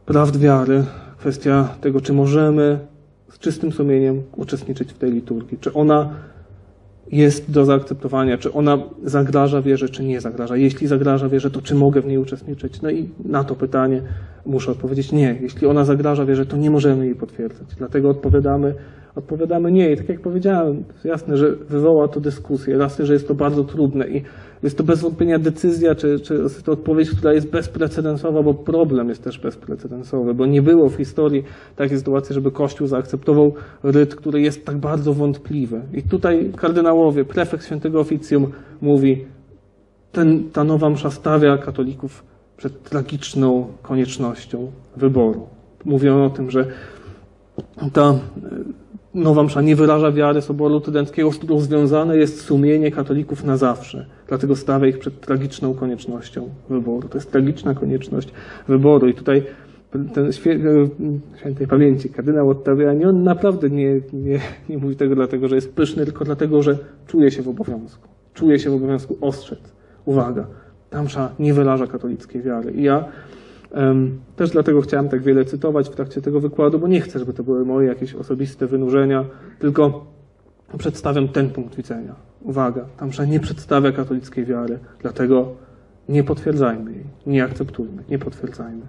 prawd wiary, kwestia tego, czy możemy z czystym sumieniem uczestniczyć w tej liturgii, czy ona jest do zaakceptowania, czy ona zagraża wierze, czy nie zagraża. Jeśli zagraża wierze, to czy mogę w niej uczestniczyć? No i na to pytanie muszę odpowiedzieć nie. Jeśli ona zagraża wierze, to nie możemy jej potwierdzać. Dlatego odpowiadamy, odpowiadamy nie. I tak jak powiedziałem, jasne, że wywoła to dyskusję, jasne, że jest to bardzo trudne i jest to bez wątpienia decyzja, czy, czy jest to odpowiedź, która jest bezprecedensowa, bo problem jest też bezprecedensowy, bo nie było w historii takiej sytuacji, żeby Kościół zaakceptował ryt, który jest tak bardzo wątpliwy. I tutaj kardynałowie, prefekt świętego oficjum mówi, ten, ta nowa msza stawia katolików przed tragiczną koniecznością wyboru. Mówią o tym, że ta nowa msza nie wyraża wiary Soboru Trydenckiego, z którą związane jest sumienie katolików na zawsze. Dlatego stawia ich przed tragiczną koniecznością wyboru. To jest tragiczna konieczność wyboru. I tutaj ten świe, świętej pamięci kardynał Ottaviani, on naprawdę nie, nie, nie mówi tego dlatego, że jest pyszny, tylko dlatego, że czuje się w obowiązku. Czuje się w obowiązku ostrzec. Uwaga, ta msza nie wyraża katolickiej wiary. I ja Um, też dlatego chciałem tak wiele cytować w trakcie tego wykładu, bo nie chcę, żeby to były moje jakieś osobiste wynurzenia, tylko przedstawiam ten punkt widzenia. Uwaga, ta msza nie przedstawia katolickiej wiary, dlatego nie potwierdzajmy jej, nie akceptujmy, nie potwierdzajmy.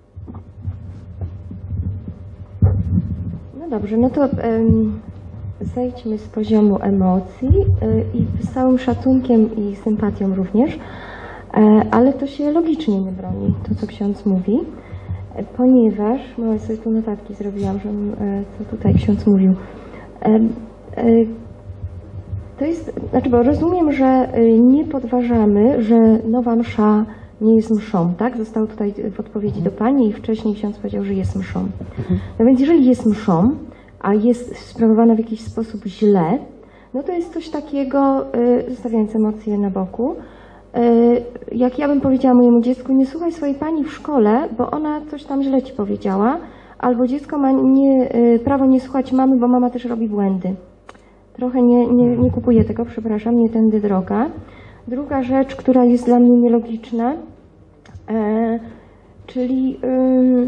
No dobrze, no to um, zejdźmy z poziomu emocji y, i z całym szacunkiem i sympatią również. Ale to się logicznie nie broni, to co ksiądz mówi, ponieważ, no sobie tu notatki zrobiłam, że, co tutaj ksiądz mówił. To jest, znaczy, bo rozumiem, że nie podważamy, że nowa msza nie jest mszą, tak? Zostało tutaj w odpowiedzi do pani i wcześniej ksiądz powiedział, że jest mszą. No więc jeżeli jest mszą, a jest sprawowana w jakiś sposób źle, no to jest coś takiego, zostawiając emocje na boku, jak ja bym powiedziała mojemu dziecku, nie słuchaj swojej pani w szkole, bo ona coś tam źle ci powiedziała, albo dziecko ma nie, prawo nie słuchać mamy, bo mama też robi błędy. Trochę nie, nie, nie kupuję tego, przepraszam, nie tędy droga. Druga rzecz, która jest dla mnie nielogiczna, e, czyli e,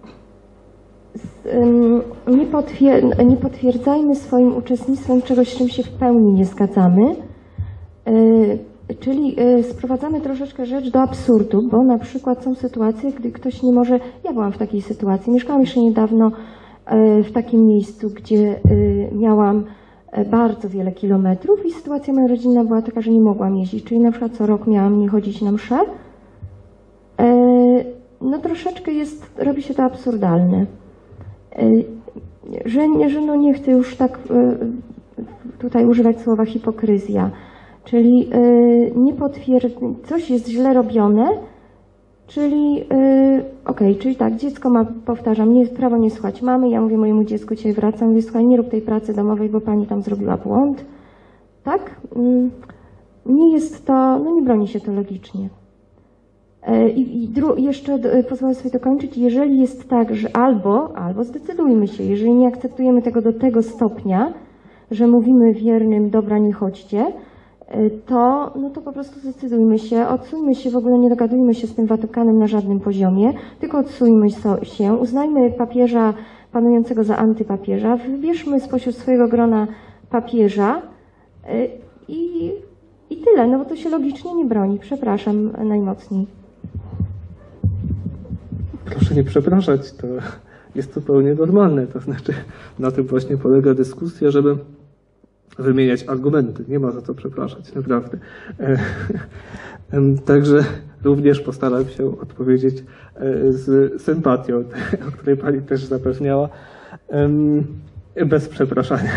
z, e, nie, potwier nie potwierdzajmy swoim uczestnictwem czegoś, z czym się w pełni nie zgadzamy. E, Czyli y, sprowadzamy troszeczkę rzecz do absurdu, bo na przykład są sytuacje, gdy ktoś nie może... Ja byłam w takiej sytuacji, mieszkałam jeszcze niedawno y, w takim miejscu, gdzie y, miałam y, bardzo wiele kilometrów i sytuacja moja rodzinna była taka, że nie mogłam jeździć, czyli na przykład co rok miałam nie chodzić na mszę. Y, no troszeczkę jest, robi się to absurdalne. Y, że, że no nie chcę już tak y, tutaj używać słowa hipokryzja. Czyli y, nie potwierdza, coś jest źle robione, czyli y, okej, okay, czyli tak, dziecko ma, powtarzam, nie, prawo nie słuchać mamy, ja mówię mojemu dziecku, dzisiaj wracam, mówię, słuchaj, nie rób tej pracy domowej, bo pani tam zrobiła błąd, tak? Y, nie jest to, no nie broni się to logicznie. Y, I dru, jeszcze y, pozwolę sobie dokończyć, jeżeli jest tak, że albo, albo zdecydujmy się, jeżeli nie akceptujemy tego do tego stopnia, że mówimy wiernym, dobra, nie chodźcie, to, no to po prostu zdecydujmy się, odsuńmy się, w ogóle nie dogadujmy się z tym Watykanem na żadnym poziomie, tylko odsuńmy się, uznajmy papieża panującego za antypapieża, wybierzmy spośród swojego grona papieża i, i tyle, no bo to się logicznie nie broni. Przepraszam najmocniej. Proszę nie przepraszać, to jest zupełnie normalne, to znaczy na tym właśnie polega dyskusja, żeby wymieniać argumenty. Nie ma za co przepraszać, naprawdę. Także również postaram się odpowiedzieć z sympatią, o której pani też zapewniała, bez przepraszania.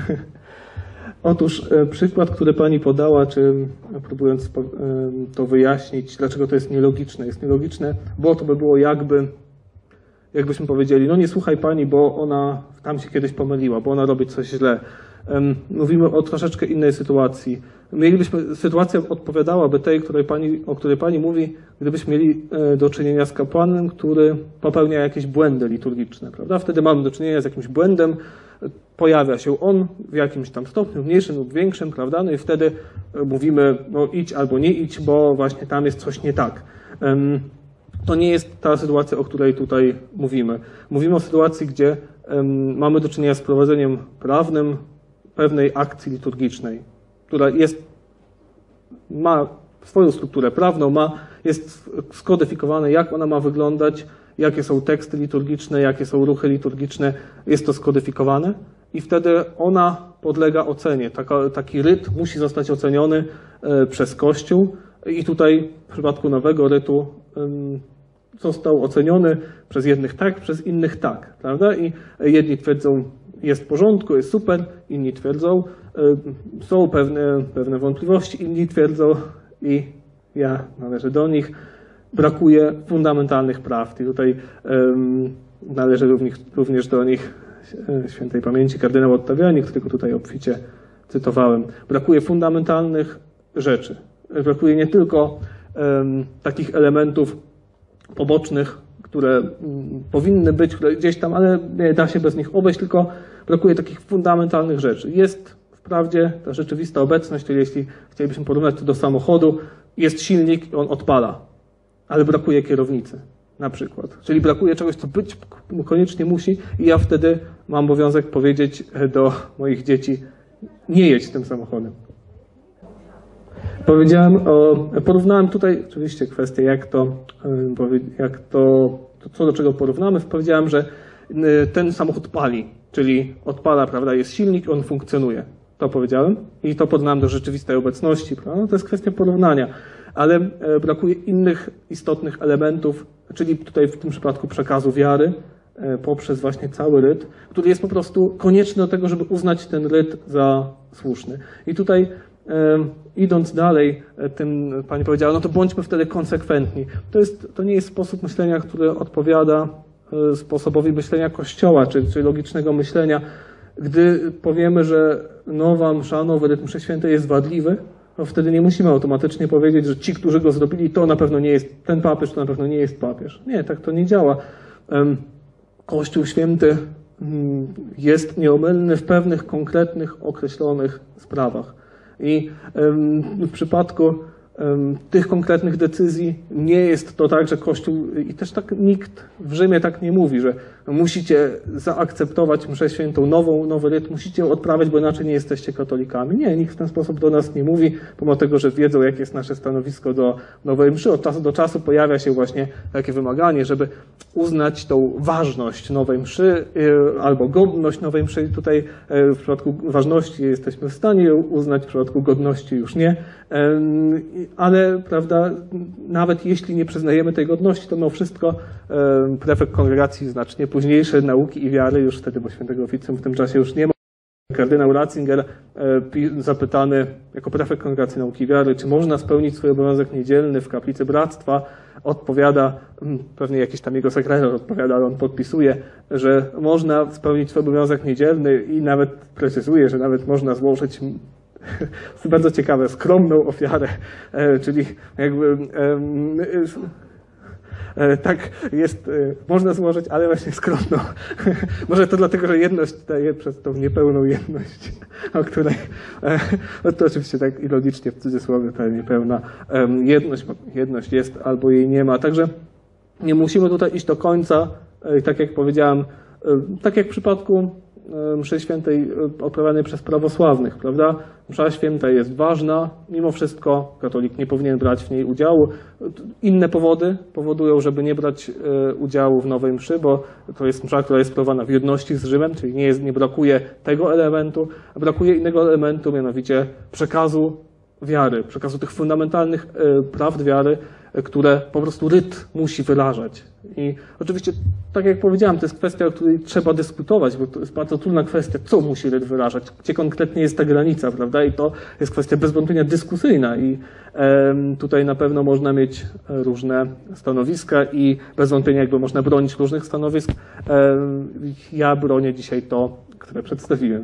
Otóż przykład, który pani podała, czy próbując to wyjaśnić, dlaczego to jest nielogiczne. Jest nielogiczne, bo to by było jakby, jakbyśmy powiedzieli, no nie słuchaj pani, bo ona tam się kiedyś pomyliła, bo ona robi coś źle. Mówimy o troszeczkę innej sytuacji. Mielibyśmy, sytuacja odpowiadałaby tej, której pani, o której pani mówi, gdybyśmy mieli do czynienia z kapłanem, który popełnia jakieś błędy liturgiczne, prawda? Wtedy mamy do czynienia z jakimś błędem, pojawia się on w jakimś tam stopniu, mniejszym lub większym, prawda? No i wtedy mówimy, no idź albo nie idź, bo właśnie tam jest coś nie tak. To nie jest ta sytuacja, o której tutaj mówimy. Mówimy o sytuacji, gdzie um, mamy do czynienia z prowadzeniem prawnym pewnej akcji liturgicznej, która jest, ma swoją strukturę prawną, ma, jest skodyfikowane, jak ona ma wyglądać, jakie są teksty liturgiczne, jakie są ruchy liturgiczne, jest to skodyfikowane i wtedy ona podlega ocenie. Taka, taki ryt musi zostać oceniony e, przez Kościół i tutaj w przypadku nowego rytu e, został oceniony przez jednych tak, przez innych tak, prawda? I jedni twierdzą, jest w porządku, jest super, inni twierdzą, e, są pewne, pewne wątpliwości, inni twierdzą i ja należę do nich, brakuje fundamentalnych prawd i tutaj um, należy również, również do nich świętej pamięci kardynał Ottaviani, którego tutaj obficie cytowałem. Brakuje fundamentalnych rzeczy. Brakuje nie tylko um, takich elementów pobocznych, które um, powinny być, które gdzieś tam, ale nie da się bez nich obejść, tylko brakuje takich fundamentalnych rzeczy. Jest wprawdzie ta rzeczywista obecność, czyli jeśli chcielibyśmy porównać to do samochodu, jest silnik i on odpala, ale brakuje kierownicy na przykład. Czyli brakuje czegoś, co być koniecznie musi i ja wtedy mam obowiązek powiedzieć do moich dzieci, nie jedź tym samochodem. Powiedziałem o, porównałem tutaj oczywiście kwestię, jak to, jak to, co do czego porównamy. Powiedziałem, że ten samochód pali, czyli odpala, prawda, jest silnik, on funkcjonuje. To powiedziałem i to porównałem do rzeczywistej obecności. Prawda? To jest kwestia porównania, ale brakuje innych istotnych elementów, czyli tutaj w tym przypadku przekazu wiary poprzez właśnie cały ryt, który jest po prostu konieczny do tego, żeby uznać ten ryt za słuszny. I tutaj idąc dalej, tym pani powiedziała, no to bądźmy wtedy konsekwentni. To, jest, to nie jest sposób myślenia, który odpowiada sposobowi myślenia Kościoła, czy, czy logicznego myślenia. Gdy powiemy, że nowa msza, nowy rytm mszy świętej jest wadliwy, to wtedy nie musimy automatycznie powiedzieć, że ci, którzy go zrobili, to na pewno nie jest ten papież, to na pewno nie jest papież. Nie, tak to nie działa. Kościół święty jest nieomylny w pewnych konkretnych, określonych sprawach. I w przypadku tych konkretnych decyzji nie jest to tak, że Kościół, i też tak nikt w Rzymie tak nie mówi, że musicie zaakceptować mszę świętą, nową, nowy rytm, musicie ją odprawiać, bo inaczej nie jesteście katolikami. Nie, nikt w ten sposób do nas nie mówi, pomimo tego, że wiedzą, jakie jest nasze stanowisko do nowej mszy. Od czasu do czasu pojawia się właśnie takie wymaganie, żeby uznać tą ważność nowej mszy albo godność nowej mszy. Tutaj w przypadku ważności jesteśmy w stanie ją uznać, w przypadku godności już nie. Ale, prawda, nawet jeśli nie przyznajemy tej godności, to mimo wszystko e, prefekt kongregacji znacznie późniejsze nauki i wiary, już wtedy, bo świętego oficjum w tym czasie już nie ma. Kardynał Ratzinger, e, zapytany jako prefekt kongregacji nauki i wiary, czy można spełnić swój obowiązek niedzielny w kaplicy bractwa, odpowiada, pewnie jakiś tam jego sekretarz odpowiada, ale on podpisuje, że można spełnić swój obowiązek niedzielny i nawet precyzuje, że nawet można złożyć to bardzo ciekawe, skromną ofiarę, czyli jakby tak jest, można złożyć, ale właśnie skromną. Może to dlatego, że jedność daje przez tą niepełną jedność, o której, no to oczywiście tak ironicznie w cudzysłowie, ta niepełna jedność, jedność jest albo jej nie ma. Także nie musimy tutaj iść do końca, tak jak powiedziałem, tak jak w przypadku mszy świętej odprawianej przez prawosławnych, prawda? Msza święta jest ważna, mimo wszystko katolik nie powinien brać w niej udziału. Inne powody powodują, żeby nie brać udziału w nowej mszy, bo to jest msza, która jest sprawowana w jedności z Rzymem, czyli nie, jest, nie brakuje tego elementu, a brakuje innego elementu, mianowicie przekazu wiary, przekazu tych fundamentalnych prawd wiary, które po prostu ryt musi wyrażać. I oczywiście, tak jak powiedziałem, to jest kwestia, o której trzeba dyskutować, bo to jest bardzo trudna kwestia, co musi ryt wyrażać, gdzie konkretnie jest ta granica, prawda? I to jest kwestia bez wątpienia dyskusyjna i e, tutaj na pewno można mieć różne stanowiska i bez wątpienia jakby można bronić różnych stanowisk. E, ja bronię dzisiaj to, które przedstawiłem.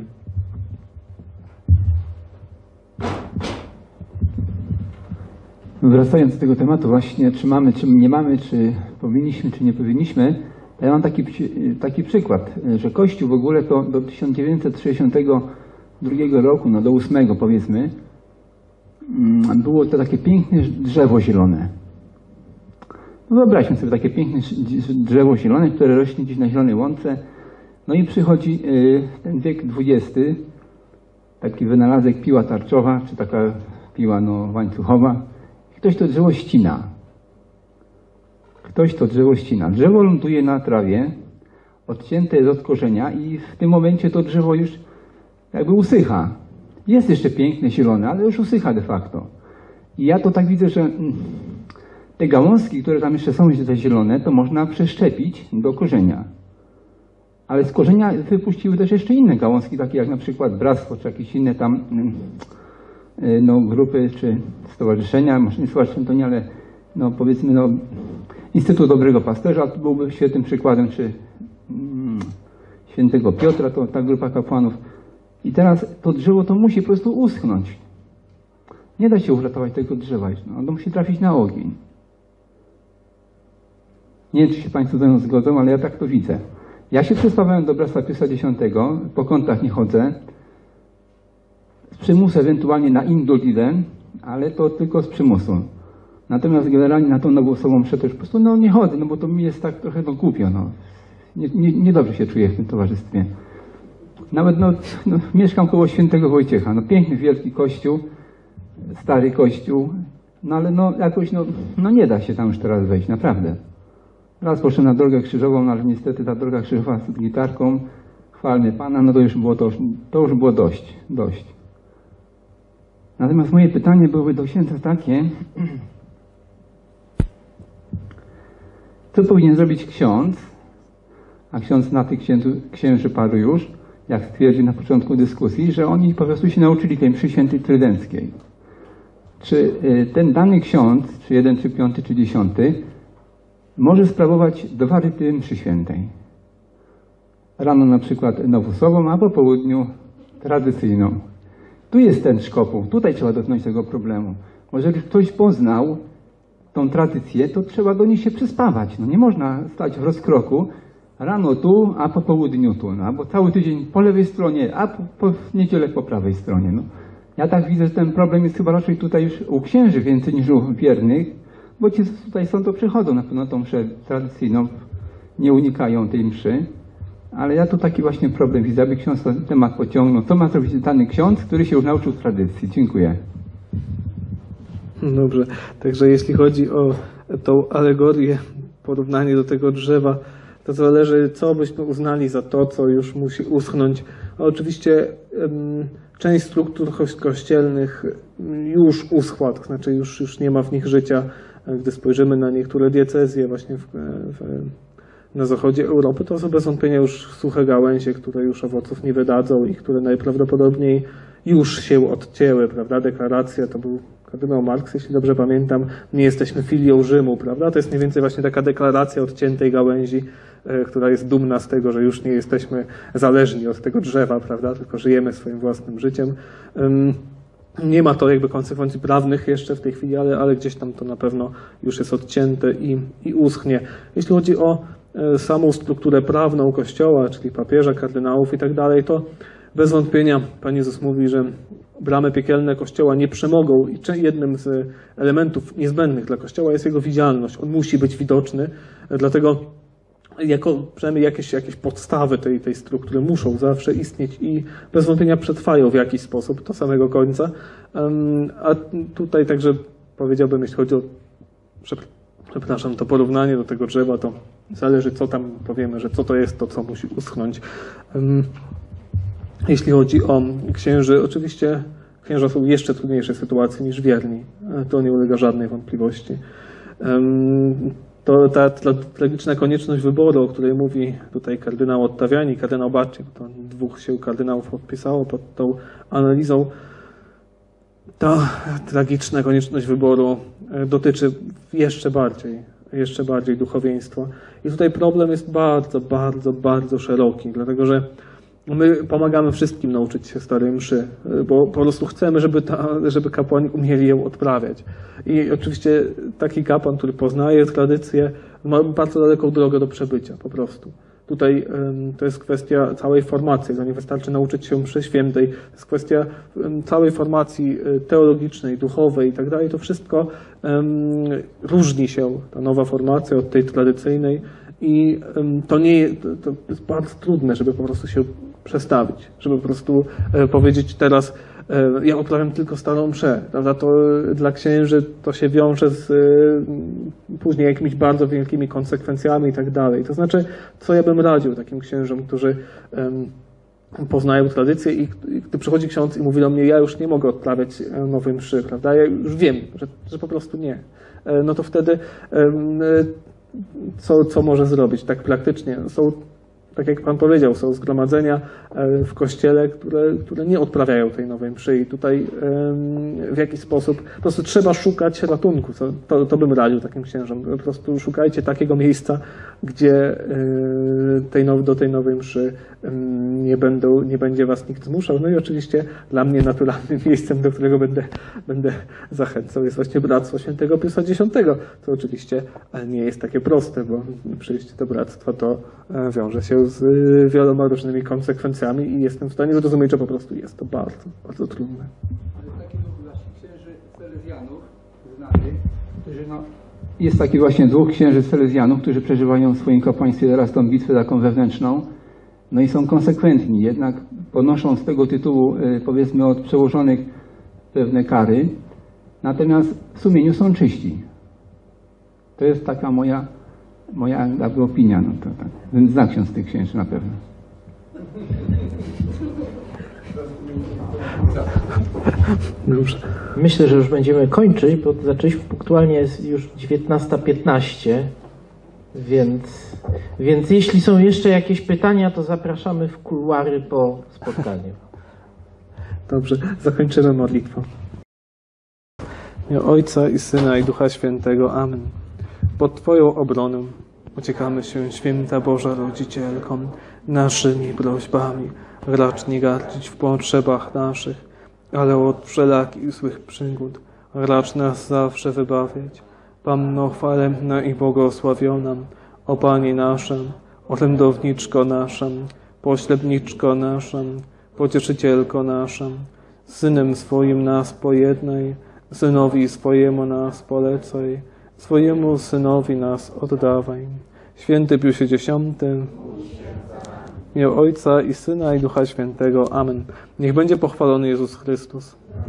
Wracając do tego tematu właśnie, czy mamy, czy nie mamy, czy powinniśmy, czy nie powinniśmy, ja mam taki, taki przykład, że Kościół w ogóle to do tysiąc dziewięćset sześćdziesiątego drugiego roku, no do ósmego powiedzmy, było to takie piękne drzewo zielone. No wyobraźmy sobie takie piękne drzewo zielone, które rośnie gdzieś na zielonej łące. No i przychodzi ten wiek dwudziesty, taki wynalazek piła tarczowa, czy taka piła no, łańcuchowa. Ktoś to drzewo ścina. Ktoś to drzewo ścina. Drzewo ląduje na trawie, odcięte jest od korzenia i w tym momencie to drzewo już jakby usycha. Jest jeszcze piękne, zielone, ale już usycha de facto. I ja to tak widzę, że te gałązki, które tam jeszcze są, te zielone, to można przeszczepić do korzenia. Ale z korzenia wypuściły też jeszcze inne gałązki, takie jak na przykład Bractwo, czy jakieś inne tam no, grupy, czy stowarzyszenia, może nie stowarzyszenia to nie, ale no, powiedzmy no, Instytut Dobrego Pasterza byłby świetnym przykładem, czy mm, Świętego Piotra, to ta grupa kapłanów. I teraz to drzewo to musi po prostu uschnąć. Nie da się uratować tego drzewa, no, ono musi trafić na ogień. Nie wiem, czy się Państwo ze mną zgodzą, ale ja tak to widzę. Ja się przespawałem do Bractwa Piusa Dziesiątego, po kątach nie chodzę. Z przymusu ewentualnie na indult idę, ale to tylko z przymusu. Natomiast generalnie na tą nagłosową mszę to już po prostu no, nie chodzę, no bo to mi jest tak trochę no, głupio. No. Nie, nie, niedobrze się czuję w tym towarzystwie. Nawet no, no, mieszkam koło Świętego Wojciecha. No, piękny, wielki kościół, stary kościół, no ale no, jakoś no, no nie da się tam już teraz wejść, naprawdę. Raz poszedłem na drogę krzyżową, no ale niestety ta droga krzyżowa z gitarką, chwalmy Pana, no to już było, to już, to już było dość, dość. Natomiast moje pytanie były do księdza takie, co powinien zrobić ksiądz, a ksiądz na tych księży, księży padł już, jak stwierdził na początku dyskusji, że oni po prostu się nauczyli tej mszy świętej trydenckiej. Czy ten dany ksiądz, czy jeden, czy piąty, czy dziesiąty, może sprawować dwa ryty mszy świętej? Rano na przykład nowusową, a po południu tradycyjną. Tu jest ten szkopuł, tutaj trzeba dotknąć tego problemu. Bo jeżeli ktoś poznał tą tradycję, to trzeba do niej się przyspawać. No nie można stać w rozkroku, rano tu, a po południu tu, no, albo cały tydzień po lewej stronie, a po, po w niedzielę po prawej stronie. No. Ja tak widzę, że ten problem jest chyba raczej tutaj już u księży więcej niż u wiernych, bo ci tutaj są, to przychodzą na pewno tą mszę tradycyjną, nie unikają tej mszy, ale ja tu taki właśnie problem widzę, aby ksiądz ten temat pociągnął. Co ma zrobić dany ksiądz, który się już nauczył tradycji? Dziękuję. Dobrze, także jeśli chodzi o tą alegorię, porównanie do tego drzewa, to zależy, co byśmy uznali za to, co już musi uschnąć. A oczywiście um, część struktur kościelnych już uschła, to znaczy już, już nie ma w nich życia. Gdy spojrzymy na niektóre diecezje właśnie w, w, na zachodzie Europy, to są bez wątpienia już suche gałęzie, które już owoców nie wydadzą i które najprawdopodobniej już się odcięły, prawda? Deklaracja to był kardynał Marx, jeśli dobrze pamiętam, nie jesteśmy filią Rzymu, prawda? To jest mniej więcej właśnie taka deklaracja odciętej gałęzi, e, która jest dumna z tego, że już nie jesteśmy zależni od tego drzewa, prawda? Tylko żyjemy swoim własnym życiem. Um, nie ma to jakby konsekwencji prawnych jeszcze w tej chwili, ale, ale gdzieś tam to na pewno już jest odcięte i, i uschnie. Jeśli chodzi o e, samą strukturę prawną Kościoła, czyli papieża, kardynałów i tak dalej, to bez wątpienia Pan Jezus mówi, że bramy piekielne Kościoła nie przemogą i jednym z elementów niezbędnych dla Kościoła jest jego widzialność. On musi być widoczny, dlatego jako przynajmniej jakieś, jakieś podstawy tej, tej struktury muszą zawsze istnieć i bez wątpienia przetrwają w jakiś sposób do samego końca. A tutaj także powiedziałbym, jeśli chodzi o, przepraszam, to porównanie do tego drzewa, to zależy, co tam powiemy, że co to jest to, co musi uschnąć. Jeśli chodzi o księży, oczywiście księża są w jeszcze trudniejszej sytuacji niż wierni. To nie ulega żadnej wątpliwości. To ta tragiczna konieczność wyboru, o której mówi tutaj kardynał Ottaviani, kardynał Bacci, to dwóch się kardynałów podpisało pod tą analizą. Ta tragiczna konieczność wyboru dotyczy jeszcze bardziej, jeszcze bardziej duchowieństwa. I tutaj problem jest bardzo, bardzo, bardzo szeroki, dlatego że my pomagamy wszystkim nauczyć się starej mszy, bo po prostu chcemy, żeby, ta, żeby kapłani umieli ją odprawiać. I oczywiście taki kapłan, który poznaje tradycję, ma bardzo daleką drogę do przebycia po prostu. Tutaj to jest kwestia całej formacji, to nie wystarczy nauczyć się mszy świętej, to jest kwestia całej formacji teologicznej, duchowej i tak dalej. To wszystko różni się, ta nowa formacja od tej tradycyjnej i to nie to, to jest bardzo trudne, żeby po prostu się przestawić, żeby po prostu powiedzieć teraz ja uprawiam tylko starą mszę, prawda? To dla księży to się wiąże z później jakimiś bardzo wielkimi konsekwencjami i tak dalej. To znaczy, co ja bym radził takim księżom, którzy um, poznają tradycję i, i gdy przychodzi ksiądz i mówi do mnie, ja już nie mogę odprawiać nowej mszy, prawda? Ja już wiem, że, że po prostu nie. No to wtedy um, co, co może zrobić tak praktycznie? Są, tak jak Pan powiedział, są zgromadzenia w kościele, które, które nie odprawiają tej nowej mszy i tutaj w jakiś sposób po prostu trzeba szukać ratunku. To, to, to bym radził takim księżom. Po prostu szukajcie takiego miejsca, gdzie tej now, do tej nowej mszy nie, będą, nie będzie was nikt zmuszał. No i oczywiście dla mnie naturalnym miejscem, do którego będę, będę zachęcał, jest właśnie Bractwo Świętego Piusa Dziesiątego. To oczywiście nie jest takie proste, bo przyjście do bractwa to wiąże się z wieloma różnymi konsekwencjami i jestem w stanie zrozumieć, że po prostu jest to bardzo, bardzo trudne. Ale taki duch właśnie księży Salezjanów znany, którzy no, jest taki właśnie dwóch księży Salezjanów, którzy przeżywają w swoim kapłaństwie teraz tą bitwę taką wewnętrzną, no i są konsekwentni, jednak ponoszą z tego tytułu, powiedzmy, od przełożonych pewne kary, natomiast w sumieniu są czyści. To jest taka moja Moja jakby opinia, no to tak. Więc zna ksiądz tych księży na pewno. Dobrze. Myślę, że już będziemy kończyć, bo zaczęliśmy punktualnie, jest już dziewiętnasta piętnaście, więc, więc jeśli są jeszcze jakieś pytania, to zapraszamy w kuluary po spotkaniu. Dobrze, zakończymy modlitwą. W imię Ojca i Syna i Ducha Świętego. Amen. Pod Twoją obronę uciekamy się, Święta Boża Rodzicielko, naszymi prośbami. Racz nie gardzić w potrzebach naszych, ale od wszelakich złych przygód racz nas zawsze wybawiać. Panno chwalebna i błogosławiona, o Pani nasza, orędowniczko nasza, pośredniczko nasza, pocieszycielko nasza, Synem swoim nas pojednaj, Synowi swojemu nas polecaj, swojemu Synowi nas oddawaj. Święty Piusie Dziesiąty, w imię Ojca i Syna i Ducha Świętego. Amen. Niech będzie pochwalony Jezus Chrystus.